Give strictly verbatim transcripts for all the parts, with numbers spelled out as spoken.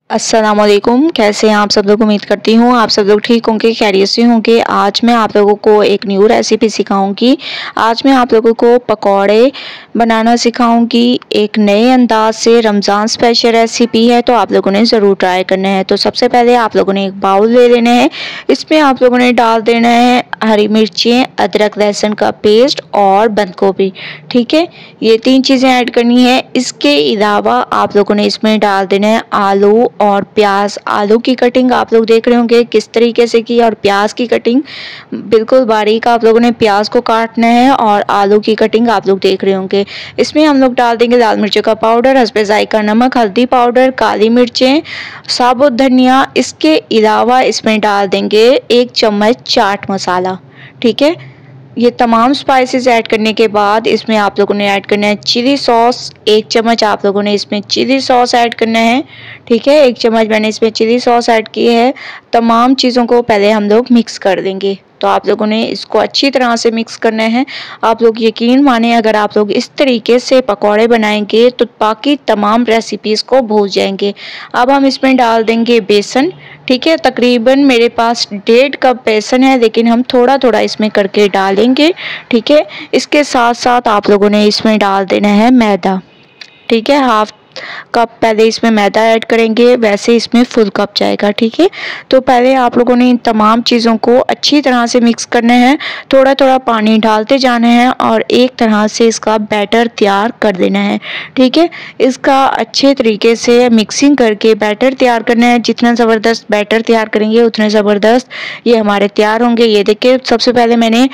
अस्सलाम वालेकुम। कैसे हैं आप सब लोग? उम्मीद करती हूँ आप सब लोग ठीक होंगे, खैरियत से होंगे। आज मैं आप लोगों को एक न्यू रेसिपी सिखाऊंगी। आज मैं आप लोगों को पकौड़े बनाना सिखाऊंगी एक नए अंदाज से। रमज़ान स्पेशल रेसिपी है तो आप लोगों ने ज़रूर ट्राई करना है। तो सबसे पहले आप लोगों ने एक बाउल ले लेना है। इसमें आप लोगों ने डाल देना है हरी मिर्चें, अदरक लहसुन का पेस्ट और बंद गोभी। ठीक है, ये तीन चीज़ें ऐड करनी है। इसके अलावा आप लोगों ने इसमें डाल देना है आलू और प्याज। आलू की कटिंग आप लोग देख रहे होंगे किस तरीके से की, और प्याज की कटिंग बिल्कुल बारीक आप लोगों ने प्याज को काटना है, और आलू की कटिंग आप लोग देख रहे होंगे। इसमें हम लोग डाल देंगे लाल मिर्चों का पाउडर, हस्बे जायका नमक, हल्दी पाउडर, काली मिर्चें, साबुत धनिया। इसके अलावा इसमें डाल देंगे एक चम्मच चाट मसाला। ठीक है, ये तमाम स्पाइसेस ऐड करने के बाद इसमें आप लोगों ने ऐड करना है चिली सॉस। एक चम्मच आप लोगों ने इसमें चिली सॉस ऐड करना है। ठीक है, एक चम्मच मैंने इसमें चिली सॉस ऐड की है। तमाम चीज़ों को पहले हम लोग मिक्स कर देंगे। तो आप लोगों ने इसको अच्छी तरह से मिक्स करना है। आप लोग यकीन माने, अगर आप लोग इस तरीके से पकौड़े बनाएंगे तो बाकी तमाम रेसिपीज़ को भूल जाएंगे। अब हम इसमें डाल देंगे बेसन। ठीक है, तकरीबन मेरे पास डेढ़ कप बेसन है, लेकिन हम थोड़ा थोड़ा इसमें करके डालेंगे। ठीक है, इसके साथ साथ आप लोगों ने इसमें डाल देना है मैदा। ठीक है, हाफ कप पहले इसमें मैदा ऐड करेंगे, वैसे इसमें फुल कप जाएगा। ठीक है, तो पहले आप लोगों ने इन तमाम चीज़ों को अच्छी तरह से मिक्स करना है। थोड़ा थोड़ा पानी डालते जाना है और एक तरह से इसका बैटर तैयार कर देना है। ठीक है, इसका अच्छे तरीके से मिक्सिंग करके बैटर तैयार करना है। जितना ज़बरदस्त बैटर तैयार करेंगे उतने ज़बरदस्त ये हमारे तैयार होंगे। ये देखिए, सबसे पहले मैंने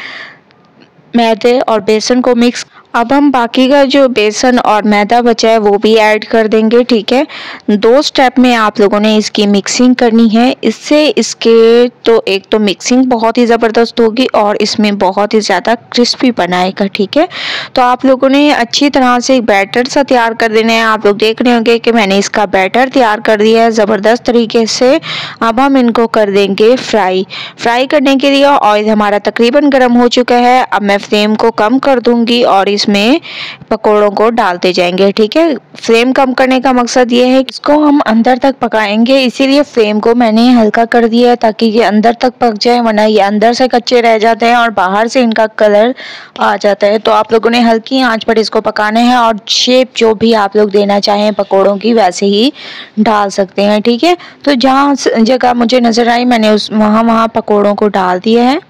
मैदे और बेसन को मिक्स, अब हम बाकी का जो बेसन और मैदा बचा है वो भी ऐड कर देंगे। ठीक है, दो स्टेप में आप लोगों ने इसकी मिक्सिंग करनी है। इससे इसके तो एक तो मिक्सिंग बहुत ही ज़बरदस्त होगी और इसमें बहुत ही ज़्यादा क्रिस्पी बनाएगा। ठीक है, तो आप लोगों ने अच्छी तरह से एक बैटर सा तैयार कर देना है। आप लोग देख रहे होंगे कि मैंने इसका बैटर तैयार कर दिया है ज़बरदस्त तरीके से। अब हम इनको कर देंगे फ्राई। फ्राई करने के लिए ऑयल हमारा तकरीबन गर्म हो चुका है। अब मैं फ्लेम को कम कर दूंगी और इसमें पकोड़ों को डालते जाएंगे। ठीक है, फ्लेम कम करने का मकसद ये है कि इसको हम अंदर तक पकाएंगे, इसीलिए फ्लेम को मैंने हल्का कर दिया है ताकि ये अंदर तक पक जाए, वरना ये अंदर से कच्चे रह जाते हैं और बाहर से इनका कलर आ जाता है। तो आप लोगों ने हल्की आंच पर इसको पकाना है और शेप जो भी आप लोग देना चाहें पकोड़ों की वैसे ही डाल सकते हैं। ठीक है, तो जहाँ जगह मुझे नज़र आई मैंने उस वहाँ वहाँ पकोड़ों को डाल दिया है।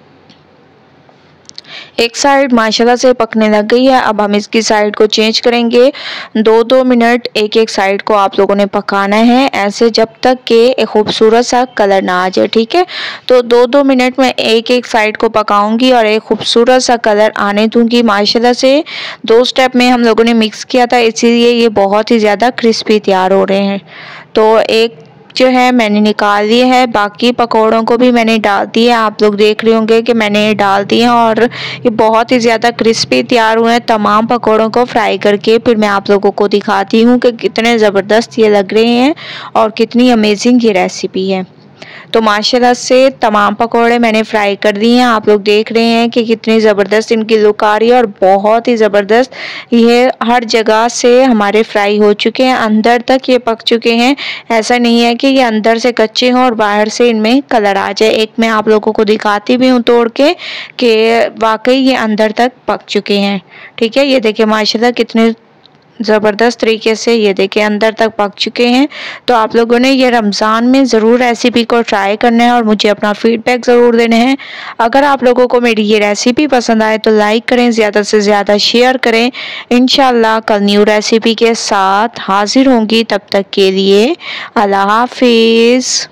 एक साइड माशाल्लाह से पकने लग गई है। अब हम इसकी साइड को चेंज करेंगे। दो दो मिनट एक एक साइड को आप लोगों ने पकाना है, ऐसे जब तक कि एक खूबसूरत सा कलर ना आ जाए। ठीक है, तो दो दो मिनट में एक एक साइड को पकाऊंगी और एक खूबसूरत सा कलर आने दूंगी। माशाल्लाह से दो स्टेप में हम लोगों ने मिक्स किया था, इसीलिए ये बहुत ही ज़्यादा क्रिस्पी तैयार हो रहे हैं। तो एक जो है मैंने निकाल लिए है, बाकी पकोड़ों को भी मैंने डाल दिया। आप लोग देख रहे होंगे कि मैंने डाल दिए और ये बहुत ही ज़्यादा क्रिस्पी तैयार हुए हैं। तमाम पकोड़ों को फ्राई करके फिर मैं आप लोगों को दिखाती हूँ कि कितने ज़बरदस्त ये लग रहे हैं और कितनी अमेजिंग ये रेसिपी है। तो माशाल्लाह से तमाम पकोड़े मैंने फ्राई कर दिए हैं। आप लोग देख रहे हैं कि कितनी ज़बरदस्त इनकी लुक आ रही है और बहुत ही ज़बरदस्त ये हर जगह से हमारे फ्राई हो चुके हैं, अंदर तक ये पक चुके हैं। ऐसा नहीं है कि ये अंदर से कच्चे हों और बाहर से इनमें कलर आ जाए। एक मैं आप लोगों को दिखाती भी हूँ तोड़ के कि वाकई ये अंदर तक पक चुके हैं। ठीक है, ये देखिए माशाल्लाह कितने ज़बरदस्त तरीके से ये देखिए अंदर तक पक चुके हैं। तो आप लोगों ने ये रमज़ान में ज़रूर रेसिपी को ट्राई करना है और मुझे अपना फीडबैक ज़रूर देना है। अगर आप लोगों को मेरी ये रेसिपी पसंद आए तो लाइक करें, ज़्यादा से ज़्यादा शेयर करें। इंशाल्लाह कल न्यू रेसिपी के साथ हाजिर होंगी, तब तक के लिए अल्लाह हाफिज़।